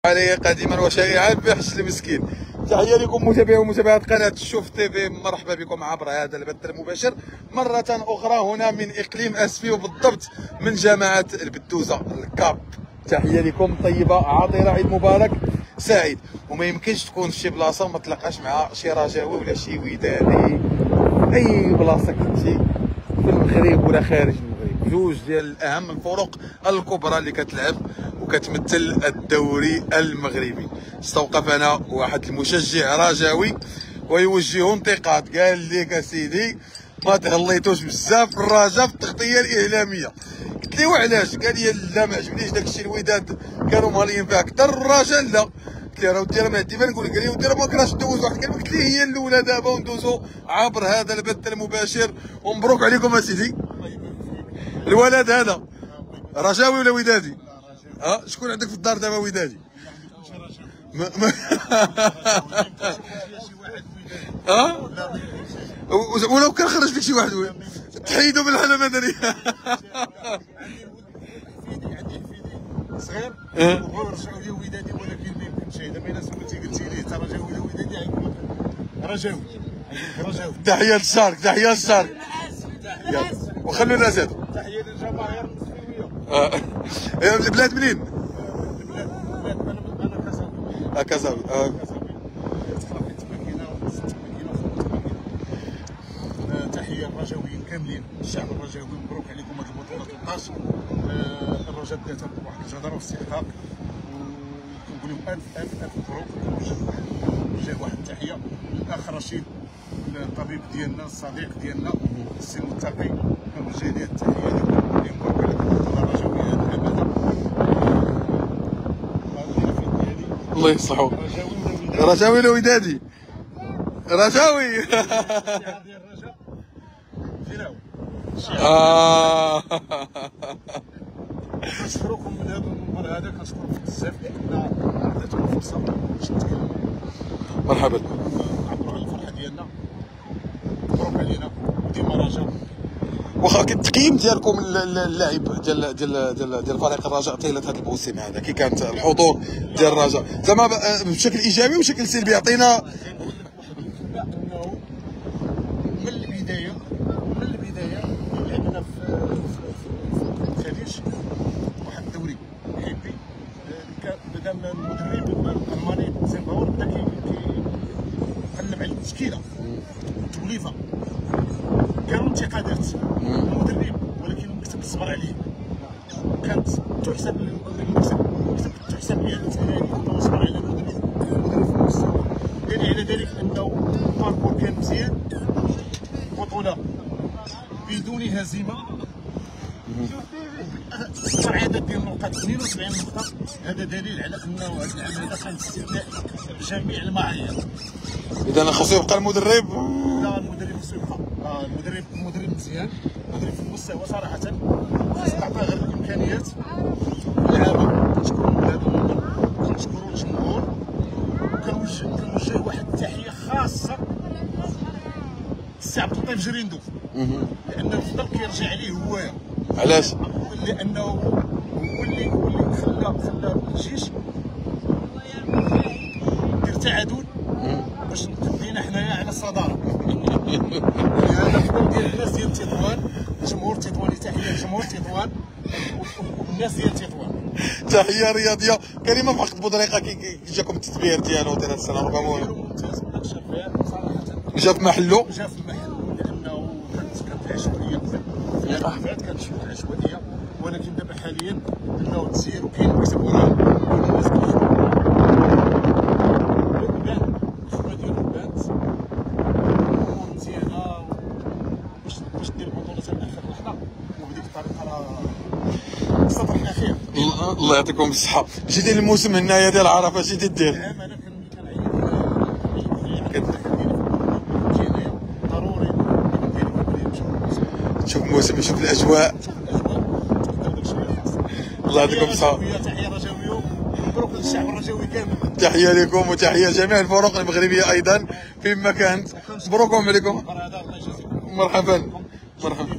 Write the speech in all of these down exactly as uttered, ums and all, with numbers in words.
عليه قديما وشائعا بحش المسكين. تحيه لكم متابعي ومتابعات قناه الشوف تيفي، مرحبا بكم عبر هذا البث المباشر مره اخرى هنا من اقليم اسفي، وبالضبط من جامعه البدوزه الكاب. تحيه لكم طيبه عاطره، عيد مبارك سعيد. وما يمكنش تكون في شي بلاصه وما تلقاش مع شي رجاوي ولا شي ودادي، اي بلاصه كنتي في المغرب ولا خارج المغرب. جوج ديال اهم الفرق الكبرى اللي كتلعب وكتمثل الدوري المغربي. استوقفنا واحد المشجع رجاوي ويوجه انتقاد، قال لك اسيدي ما تهليتوش بزاف في الرجاء في التغطيه الاعلاميه. قلت له وعلاش؟ قال لي لا ما عجبنيش داكشي، الوداد كانوا مهليين فيها اكثر، الرجاء لا. قلت له راه ودي راه ما عندي ما نقول لك، قال لي ودي راه ما كرهتش ندوز واحد الكلمه. قلت له هي الاولى دابا وندوزو عبر هذا البث المباشر، ومبروك عليكم اسيدي. الولد هذا رجاوي ولا ودادي؟ ها شكون عندك في الدار دابا ودادي؟ ما ما ها ولو كان خرج لك شي واحد تحيدوا من الحاله المدنيه. صغير وهو رجعوا لي ودادي، ولكن ما يمكنش هذا. ما الا سولتي قلتي لي انت رجاوي ولا ودادي غيقول لك رجاوي. رجاوي. تحيه للشارك، تحيه للشارك، وخلوا الناس هادو. تحيه للجماهير المسلميه. البلاد منين؟ البلاد البلاد انا انا كازاوي. اه كازاوي. اه تحيه الرجاويين كاملين، الشعب الرجاوي، مبروك عليكم هذه البطوله ثلاثطاش. الرجاء دات واحد الجدارة واستحقاق، وكنقول لهم الف الف الف مبروك. وجه واحد التحيه للاخ رشيد الطبيب ديالنا الصديق ديالنا السي متقي، كنوجه ليه التحيه لكم. مبروك عليكم البطوله الرجاويه هذه الابدا. الله يصلحو. رجاوي ولا ودادي؟ رجاوي. آه كنشكركم من هذا المنبر هذا، كنشكركم بزاف لان عطيتونا فرصه باش نتكلموا. مرحبا. نعبروا على الفرحه ديالنا. مبروك علينا وديما رجاء. واخا التقييم ديالكم اللاعب ديال ديال ديال ديال فريق الرجاء طيله هذا الموسم هذا، كي كانت الحضور ديال الرجاء زعما بشكل ايجابي وبشكل سلبي؟ عطينا. من البدايه من البدايه لعبنا في الخليج واحد الدوري حبي. بدا المدرب الالماني زيمباور بدا كيقلب على التشكيله التوليفه. كانوا انتقادات المدرب، ولكن المكتب صبر عليه. كانت تحسب للمكتب، المكتب تحسب ليه انه صبر على المدرب المدرب في المستوى. دليل على ذلك انه الباركور كان مزيان، بطوله بدون هزيمه، صفر عدد ديال النقاط اثنين وسبعين نقطه. هذا دليل على انه هذا العام هذا كان استثناء بجميع المعايير. اذا خصو يبقى المدرب. لا المدرب خصو يبقى. آه المدرب المدرب مزيان، المدرب في المستوى صراحه، عطاه غير الامكانيات العامه. كنشكروا من هذا المنبر، كنشكروا الجمهور، وكنوجه كنوجه واحد التحيه خاصه السي عبد اللطيف جريندو، لان الفضل كيرجع ليه هو. علاش؟ لانه هو اللي هو اللي خلى خلى الجيش يدير تعادل باش تدينا حنايا على الصداره. هذا الفضل ديال الناس ديال تطوان، جمهور تطواني. تحيه جمهور تطوان والناس ديال تطوان. تحيه رياضيه كريمه في حق بودريقه. كي جاكم التدبير ديالو ديال هذه السنه ربما ممتاز، مناقشه فيها صراحه. جا في محلو، جا في محلو، لانه كانت كانت عشوائيه قبل. في العام اللي فات كانت شويه عشوائيه، ولكن دابا حاليا انه تسير وكاين مكتب وراه، كاين الناس كيخدموا. بان الخدمه ديالو بانت امور مزيانه باش باش دير البطوله حتى لاخر لحظه، وبهذيك الطريقه راه صبرنا خير. الله يعطيكم الصحه. جيتي الموسم هنايا ديال عرفه جيتي دير. العام انا كنعيط كنعيط ضروري تشوف الموسم، يشوف الاجواء. الله يعطيكم الصحه. تحيه رجاويه، مبروك للشعب الرجاوي كامل. تحيه لكم وتحيه جميع الفرق المغربيه ايضا فيما كانت. مبروك عليكم. مرحبا مرحبا.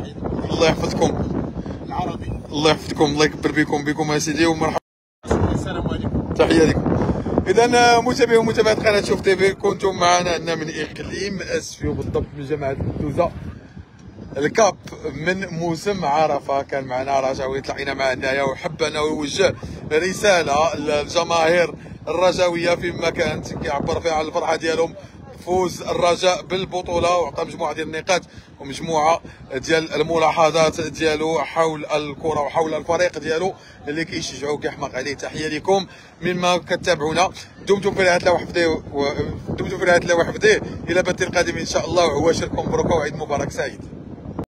الله يحفظكم. العربي. الله يحفظكم، الله يكبر بكم بكم يا سيدي، ومرحبا. السلام عليكم. تحيه لكم. اذا متابعي ومتابعات قناه شوف تيفي، كنتم معنا هنا من اقليم اسفي وبالضبط من جامعه الدوزه الكاب من موسم عرفه. كان معنا رجاوي تلاقينا معاه هنايا، وحب انه يوجه رساله للجماهير الرجاويه فيما كانت كيعبر فيها على الفرحه ديالهم فوز الرجاء بالبطوله، وعطى مجموعه ديال النقاط ومجموعه ديال الملاحظات ديالو حول الكره وحول الفريق ديالو اللي كيشجعوا كيحماق عليه. تحيه لكم مما كتابعونا. دمتم في رعايه الله وحفظه، دمتم في رعايه الله وحفظه. الى بث القادم ان شاء الله، وعواشركم مبروكه وعيد مبارك سعيد.